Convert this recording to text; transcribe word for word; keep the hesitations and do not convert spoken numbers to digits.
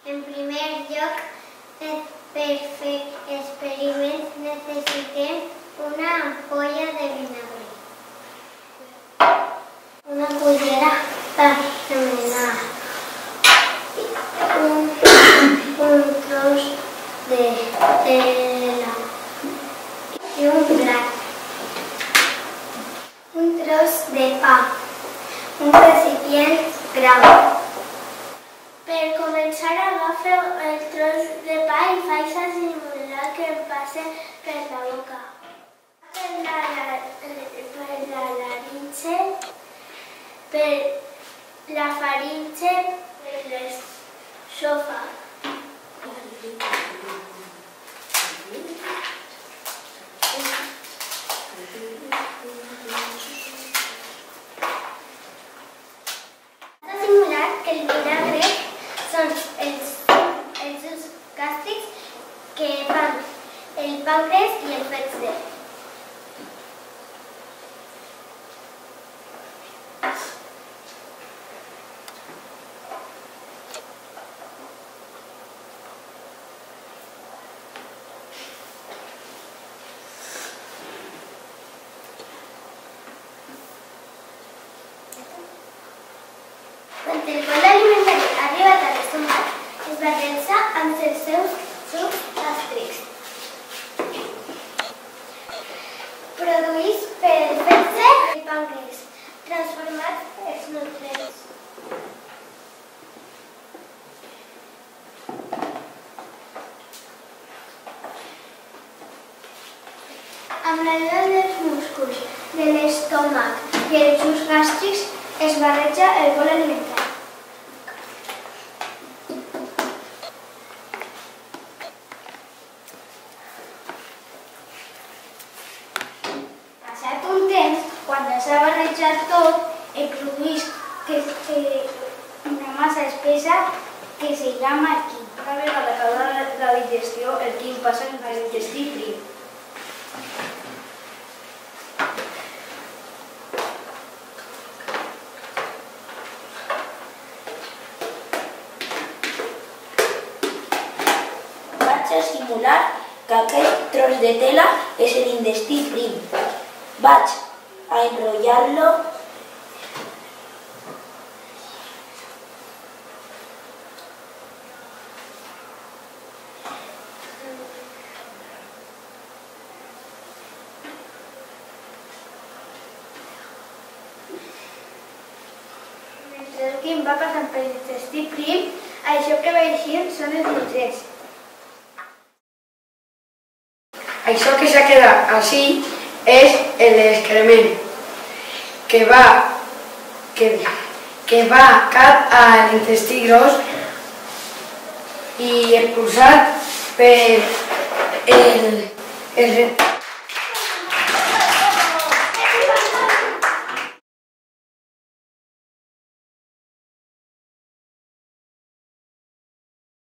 En primer lloc, per fer experiments necessitem una ampolla de vinagre, una cullera per remenar, un, un tros de tela i un plat, un tros de pa, un recipient gran. Per començar, agafeu el tros de pa i faig a simular que em passe per la boca. Per la, per la laringe, per la faringe, per l'esòfag. Has de simular que el vinagre són els, els dos gàstrics que fan el pàncreas i el fetge. Quan el bol alimentari ha arribat a l'estómac, es barreja amb els seus sucs gàstrics. Produïts per el fetge i el pàncreas, transformats els nutrients. Amb l'ajuda dels músculs de l'estómac i els sucs gàstrics es barreja el bol alimentari. Passat un temps, quan ja s'ha barrejat tot, es produeix que, que una massa espessa que se llama el quim. Una vegada acabada la digestió, el quim passa al intestí prim. Vaig a simular que aquest tros de tela és l'intestí prim. Vaig a enrotllar-lo Mentre el quim va passant per l'intestí prim, això que va eixir són els nutrients. Això que s'ha quedat així és l'excrement que va, que, que va cap a l'intestí gros i expulsat per el, el,